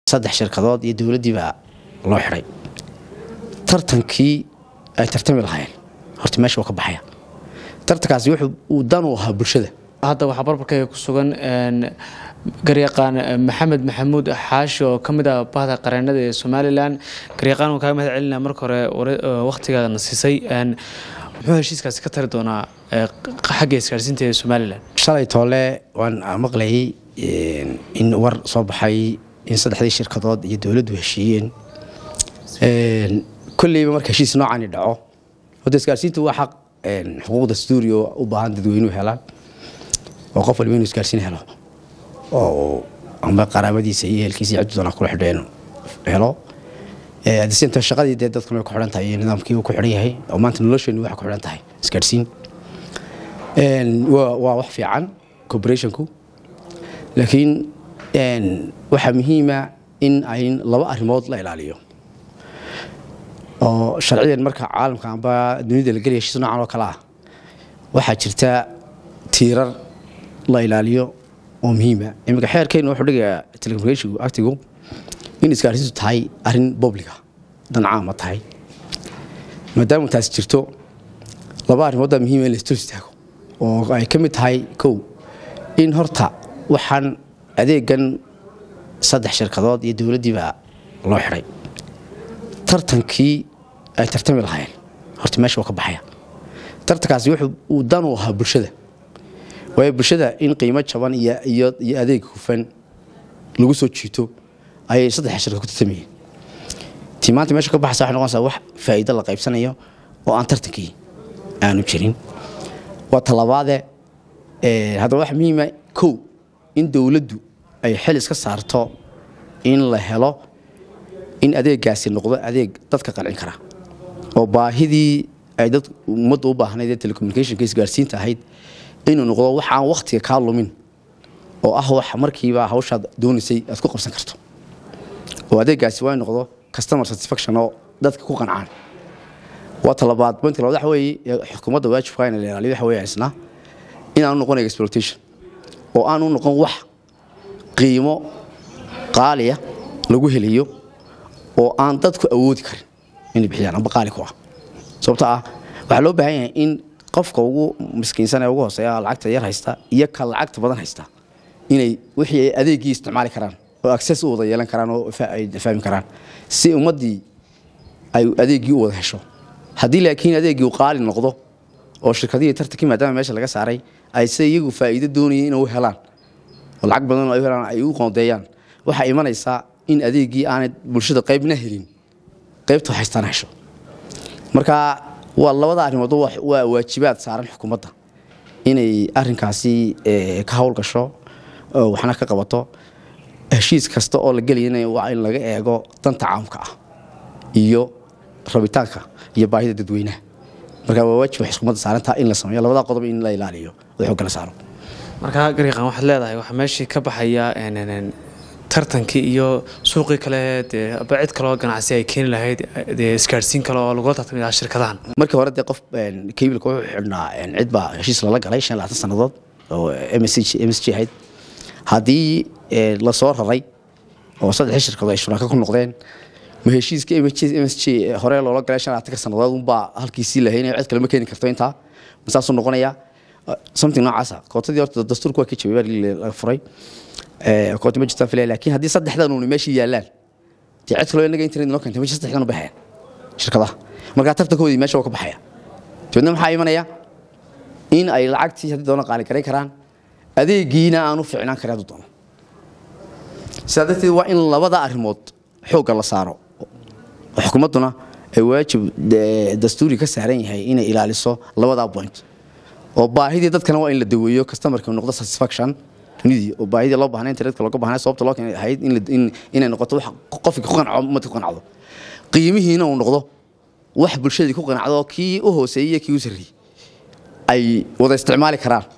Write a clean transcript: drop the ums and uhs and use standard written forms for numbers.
saddex shirkadood iyo dawladii baa loo xiray tartankii ay tartami lahaayeen horta meesha ka baxaya tartankaasi wuxuu dan u ahaa bulshada hadda waxa barbarkay ku sugan garyaqaan maxamed maxamuud xaashi oo kamid ah bahda qareennada ee Soomaaliland garyaqaan uu ka mahad celinaa marka hore waqtiga nasisay muxuu heshiiskaasi ka tari doonaa xagga isgaarsiinta ee Soomaaliland shalay toole waan maqlayay in war soo baxay in saddexdii shirkadood iyo dawladdu heshiiyeen kulliba marka heshiis noocan dhaco wada isgaarsiintu waa xaq xuquuqda studio u baahan dadweynuhu helaan oo qof walba inuu isgaarsiin helo oo ama qaraabadiisa iyo ehelkiisa ciduna kula xidheeno helo adisinta shaqadii dadku way ku xiran tahay nidaamkii uu ku xiran yahay oo maanta nolosheenu waxa ku xiran tahay isgaarsiin waa wax fiican cooperationku laakiin waxa muhiim ah in ay laba arrimood la ilaaliyo oo sharciyan marka caalamka amba dunida la galiyo heshiis noocan oo kala ah waxa jirta tiirar la ilaaliyo oo muhiim ah imika xeerkeenu wuxuu dhigayaa telecommunication actigu in isgaarsiintu tahay arrin public ah dan caam ah tahay maadaama taas jirto laba arrimood oo muhiim ah in la istaago oo ay ka mid tahay kow in horta waxaan adeegan saddex shirkadood iyo dawladii baa loo xiray tartankii ay tartami lahaayeen horta meesha ka baxaya tartankaasi wuxuu dan u ahaa bulshada way bulshada in qiimo jaban iyo adeeg hufan lagu soo jiito ay saddex shirkad ku tartameen timaanta meesha ka baxaysa waxa noqonaysa wax faa'iido la qaybsanayo oo aan tartankii aanu jirin waa talabaade hada wax muhiim ah kow in dawladdu ay xil iska saarto in la helo in adeegaasi noqdo adeeg dadka qancin kara oo baahidii ay dad ummadda u baahnayd telecommunication isgaarsiinta ahayd inuu noqdo wax aan waqtiga ka lumin oo ah wax markiiba hawshaad doonaysay aad ku qabsan karto oo adeegaasi waa noqdo customer satisfaction oo dadka ku qancaan waa talabaad banti waxa weeye xukuumadda waajibka inay leedahay waxa weeye isna in aan noqon exploitation oo aan u noqon wax qiimo qaali ah lagu heliyo oo aan dadku awoodi karin inay bixiyaan amba qaali ku ah sababta ah waxa loo baahan yahay in qofka ugu miskiinsan ee ugu hooseeya lacagta yar haysta iyo ka lacagta badan haysta inay wixii ay adeegii isticmaali karaan oo access u wada yeelan karaan oo fahmi karaan si ummadii ay adeegii u wada hesho hadii laakiin adeegii uu qaali noqdo oo shirkadii tartankii maadaama meesha laga saaray ay si iyagu faa'iido doonayeen inay u helaan oo lacag badan ay helaan ay u qoondeeyaan waxa imanaysa in adeegii aanay bulshada qaybna helin qaybtu haystaan hesho marka waa labada arrimood waa waajibaad saaran xukuumadda inay arrinkaasi ka hawl gasho waxna ka qabato heshiis kasta oo la galiyay waa in laga eego danta caamka ah iyo rabitaanka iyo baahida dadweynaha marka waa waajib xukuumadda saarantaa in la sameeyo labada qodob in la ilaaliyo wuxuu kala saaro marka garyaqaan waxaad leedahay waxa meeshii ka baxaya tartankii iyo suuqii kale cid kale oo ganacsi ay keen lahayd isgaarsiin kale oo lagu tartamay shirkadahan markii hore qof cable ku xidhnaa cid baa heshiis la galay 25 sanadood oo MSG ahayd hadii la soo raray oo saddex shirkadood ay shuraaka ku noqdeen ma heshiiska MSG hore loo galay 25 sanadood baa halkiisii lahayn cid kale ma keeni karto inta masaasoo noqonaya something noocaas ah kootadii horta dastuurku waa ka jawaabay la furay كنت مجتمع في الليل لكن هذه صدق حدا إنه ماشي يالله تعرف لو إنك إنترنت لو كنت ماشي صدق حدا بحياة شركة ده ما قاعد تفتح كودي ماشي وقف بحياة شو محاي من يا إن أي العكس هذه دونا قال كري كران هذه جينا أنو فعنا كرادو دونا سادتي وإن الله وضع ريموت حوق الله صاروا حكومتنا واجب دستوري كسرين هاي إن إلى لسه الله وضع بوينت وباهي دت كانوا إن الدويو كاستمر كانوا نقطة satisfaction نيدي وباهي الله بحنا إنترنت لو كبحنا صوبت الله كان هيد إن نقطة قفك قنع ما تقنع عضو قيمه هنا ونقطة واحد بالشيء يكون قنع عضو كي وهو سيء كي يسري أي وضع استعمال كرار